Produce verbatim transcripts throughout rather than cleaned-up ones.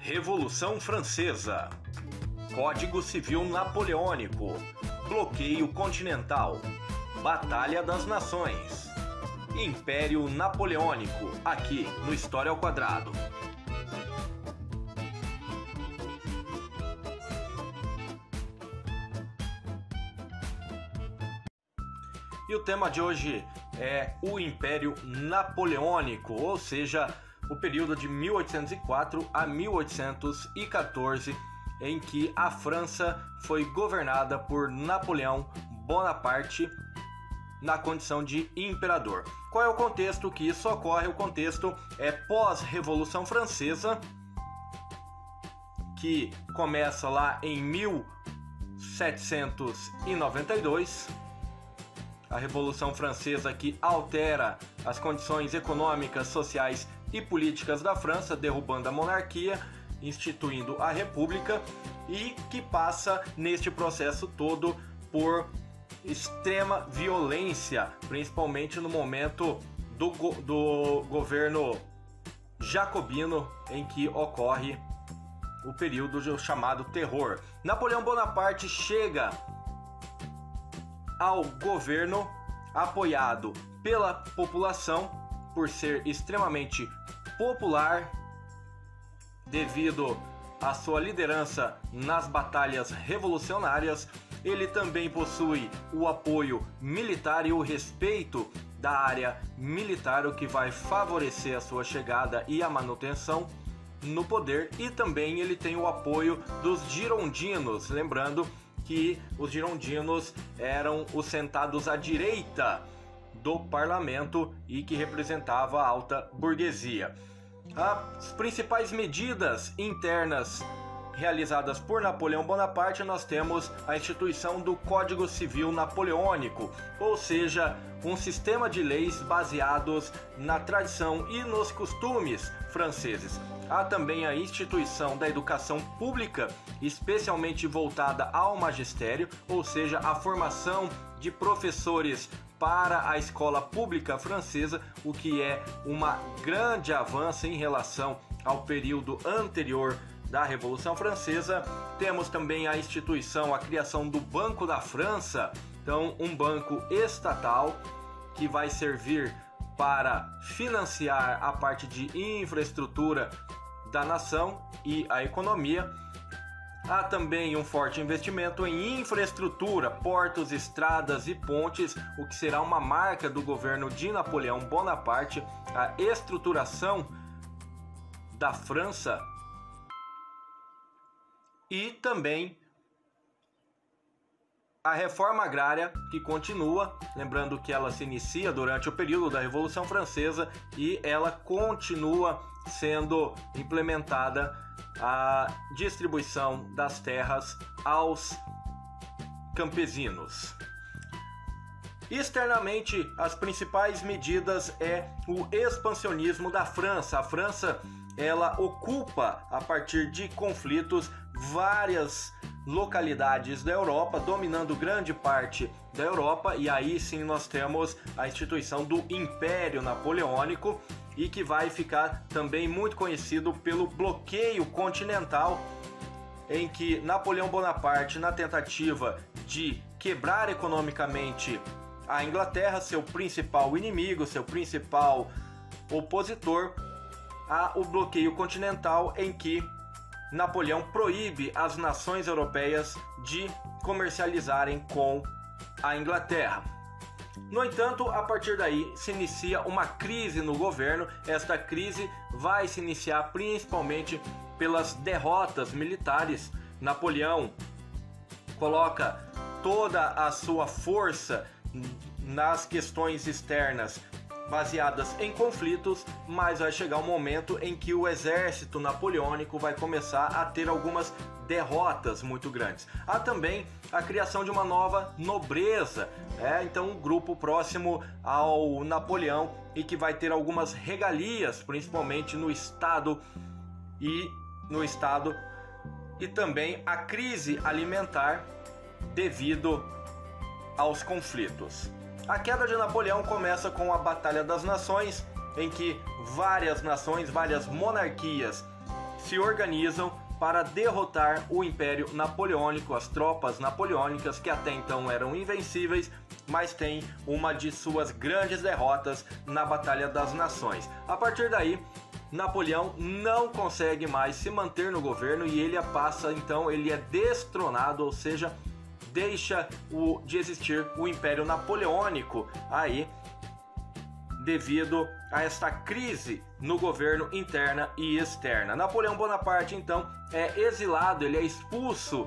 Revolução Francesa, Código Civil Napoleônico, Bloqueio Continental, Batalha das Nações, Império Napoleônico, aqui no História ao Quadrado. E o tema de hoje é o Império Napoleônico, ou seja, o período de mil oitocentos e quatro a mil oitocentos e quatorze, em que a França foi governada por Napoleão Bonaparte na condição de imperador. Qual é o contexto que isso ocorre? O contexto é pós-Revolução Francesa, que começa lá em mil setecentos e noventa e dois. A Revolução Francesa que altera as condições econômicas, sociais e políticas da França, derrubando a monarquia, instituindo a República, e que passa neste processo todo por extrema violência, principalmente no momento do, go- do governo jacobino, em que ocorre o período chamado Terror. Napoleão Bonaparte chega ao governo apoiado pela população, por ser extremamente popular devido à sua liderança nas batalhas revolucionárias. Ele também possui o apoio militar e o respeito da área militar, o que vai favorecer a sua chegada e a manutenção no poder. E também ele tem o apoio dos girondinos, lembrando que os girondinos eram os sentados à direita do parlamento e que representava a alta burguesia. As principais medidas internas realizadas por Napoleão Bonaparte, nós temos a instituição do Código Civil Napoleônico, ou seja, um sistema de leis baseados na tradição e nos costumes franceses. Há também a instituição da educação pública, especialmente voltada ao magistério, ou seja, a formação de professores para a escola pública francesa, o que é uma grande avanço em relação ao período anterior da Revolução Francesa. Temos também a instituição, a criação do Banco da França, então um banco estatal que vai servir para financiar a parte de infraestrutura da nação e a economia. Há também um forte investimento em infraestrutura, portos, estradas e pontes, o que será uma marca do governo de Napoleão Bonaparte, a estruturação da França. E também a reforma agrária, que continua, lembrando que ela se inicia durante o período da Revolução Francesa e ela continua sendo implementada, a distribuição das terras aos campesinos. Externamente, as principais medidas é o expansionismo da França. A França, ela ocupa, a partir de conflitos, várias localidades da Europa, dominando grande parte da Europa, e aí sim nós temos a instituição do Império Napoleônico, e que vai ficar também muito conhecido pelo bloqueio continental, em que Napoleão Bonaparte, na tentativa de quebrar economicamente a Inglaterra, seu principal inimigo, seu principal opositor, há o bloqueio continental, em que Napoleão proíbe as nações europeias de comercializarem com a Inglaterra. No entanto, a partir daí se inicia uma crise no governo. Esta crise vai se iniciar principalmente pelas derrotas militares. Napoleão coloca toda a sua força nas questões externas baseadas em conflitos, mas vai chegar um momento em que o exército napoleônico vai começar a ter algumas derrotas muito grandes. Há também a criação de uma nova nobreza, é, então um grupo próximo ao Napoleão e que vai ter algumas regalias, principalmente no estado e no estado e também a crise alimentar devido aos conflitos. A queda de Napoleão começa com a Batalha das Nações, em que várias nações, várias monarquias se organizam para derrotar o Império Napoleônico, as tropas napoleônicas que até então eram invencíveis, mas tem uma de suas grandes derrotas na Batalha das Nações. A partir daí, Napoleão não consegue mais se manter no governo e ele passa, então, ele é destronado, ou seja, deixa o, de existir o Império Napoleônico aí, devido a esta crise no governo interna e externa. Napoleão Bonaparte, então, é exilado, ele é expulso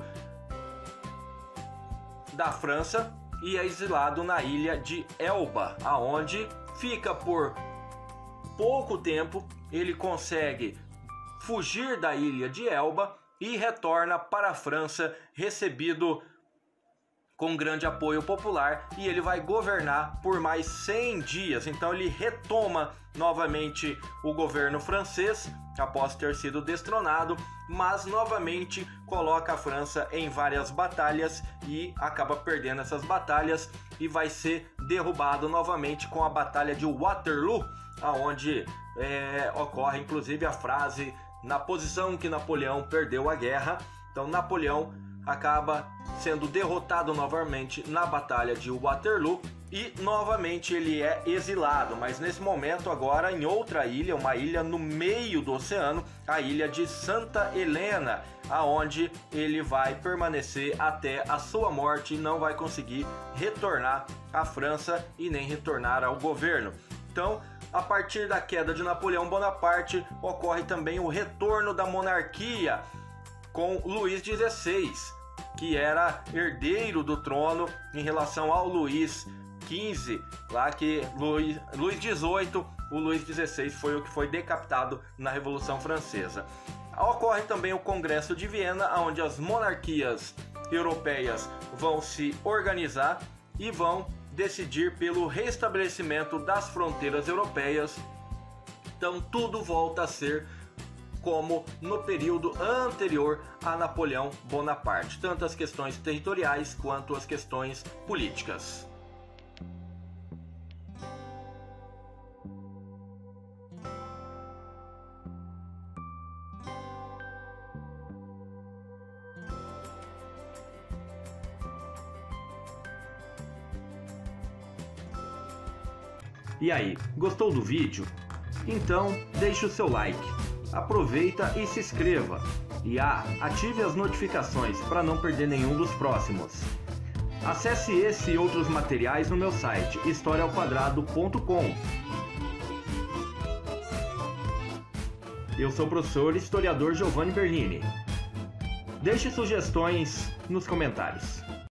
da França e é exilado na ilha de Elba, aonde fica por pouco tempo. Ele consegue fugir da ilha de Elba e retorna para a França, recebido com grande apoio popular, e ele vai governar por mais cem dias. Então ele retoma novamente o governo francês após ter sido destronado, mas novamente coloca a França em várias batalhas e acaba perdendo essas batalhas e vai ser derrubado novamente com a Batalha de Waterloo, aonde é, ocorre inclusive a frase "na posição que Napoleão perdeu a guerra". Então Napoleão acaba sendo derrotado novamente na Batalha de Waterloo e novamente ele é exilado, mas nesse momento agora em outra ilha, uma ilha no meio do oceano, a ilha de Santa Helena, aonde ele vai permanecer até a sua morte e não vai conseguir retornar à França e nem retornar ao governo. Então, a partir da queda de Napoleão Bonaparte, ocorre também o retorno da monarquia com Luís dezesseis, que era herdeiro do trono em relação ao Luís quinze, lá que Luís, Luís dezoito, o Luís dezesseis foi o que foi decapitado na Revolução Francesa. Ocorre também o Congresso de Viena, onde as monarquias europeias vão se organizar e vão decidir pelo restabelecimento das fronteiras europeias. Então tudo volta a ser como no período anterior a Napoleão Bonaparte, tanto as questões territoriais quanto as questões políticas. E aí, gostou do vídeo? Então deixe o seu like. Aproveita e se inscreva. E ah, ative as notificações para não perder nenhum dos próximos. Acesse esse e outros materiais no meu site história ao quadrado ponto com. Eu sou o professor historiador Giovanni Bernini. Deixe sugestões nos comentários.